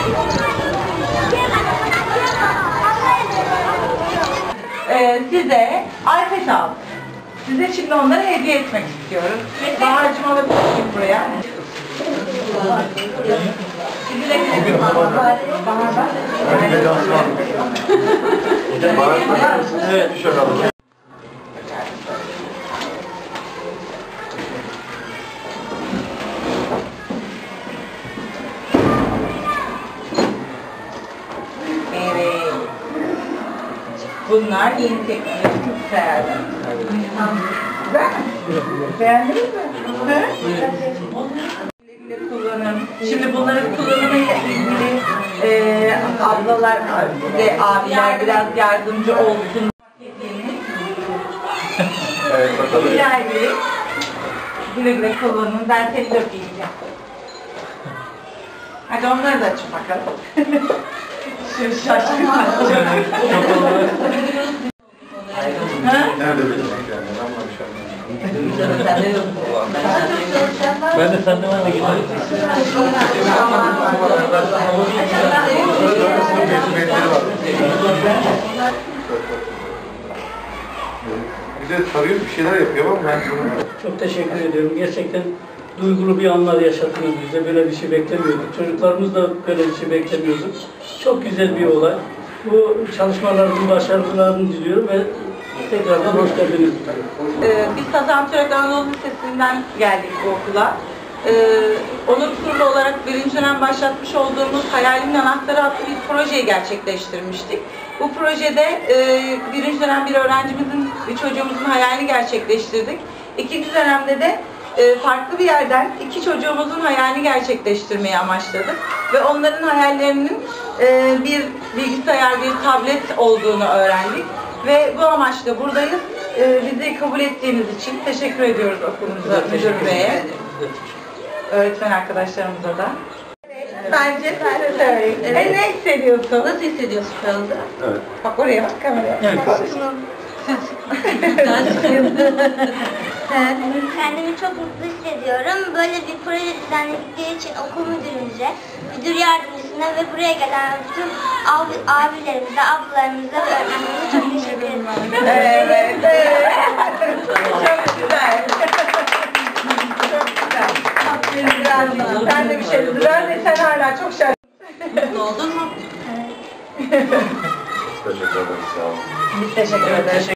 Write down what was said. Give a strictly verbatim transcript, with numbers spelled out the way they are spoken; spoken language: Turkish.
Ee, size iPad aldım. Size şimdi onları hediye etmek istiyorum. Bahar'cığım alabilir miyim buraya? Sizi de güle Bahar bak. Evet, bir şey kaldı. Evet. Bunlar yeni teknoloji, çok değerli. Güzel mi? Beğendiniz mi? Güle güle kullanın. Şimdi bunları kullanımıyla ilgili e, ablalar ve abiler biraz yardımcı olsun. Evet, bakalım. Rica ederim. Güle güle kullanın. Ben seni de öpeyim. Hadi onları da açın bakalım. Şu şaşkın. Nerede bilmek yani? Ben de senden de gidiyorum. Bize sarıyor bir şeyler yapıyor ama ben bunu... Çok teşekkür ediyorum. Gerçekten duygulu bir anlar yaşattınız bize. Böyle bir şey beklemiyorduk. Çocuklarımız da böyle bir şey beklemiyordu. Çok güzel bir olay. Bu çalışmalarınızın başarılarını diliyorum ve tekrardan hoş geldiniz. Ee, biz Sazantürk Anadolu Lisesi'nden geldik bu okula. Ee, Onur Kurulu olarak birinci dönem başlatmış olduğumuz Hayalimin Anahtarı adlı bir projeyi gerçekleştirmiştik. Bu projede e, birinci dönem bir öğrencimizin, bir çocuğumuzun hayalini gerçekleştirdik. İkinci dönemde de e, farklı bir yerden iki çocuğumuzun hayalini gerçekleştirmeyi amaçladık. Ve onların hayallerinin e, bir bilgisayar, bir tablet olduğunu öğrendik. Ve bu amaçla buradayız. Ee, bizi kabul ettiğiniz için teşekkür ediyoruz okulumuza, müdür beye, öğretmen arkadaşlarımıza da. Bence sen de söyleyin. Evet. E, ne hissediyorsun? Nasıl hissediyorsun şu anda? Evet. Bak oraya bak, kameraya. Evet. Kendimi çok mutlu hissediyorum. Böyle bir proje düzenledikleri için okul müdürümüze, müdür yardımcısına ve buraya gelen bütün abi, abilerimize, ablalarımıza ve öğretmenlerimize çok teşekkür ederim. Evet, evet. Çok güzel. Çok güzel. Aferin. Sen de bir şey dedin. Ben de sen hala çok şaşırdın. Mutlu oldun mu? Teşekkür ederim. Sağ olun. Biz teşekkür ederiz.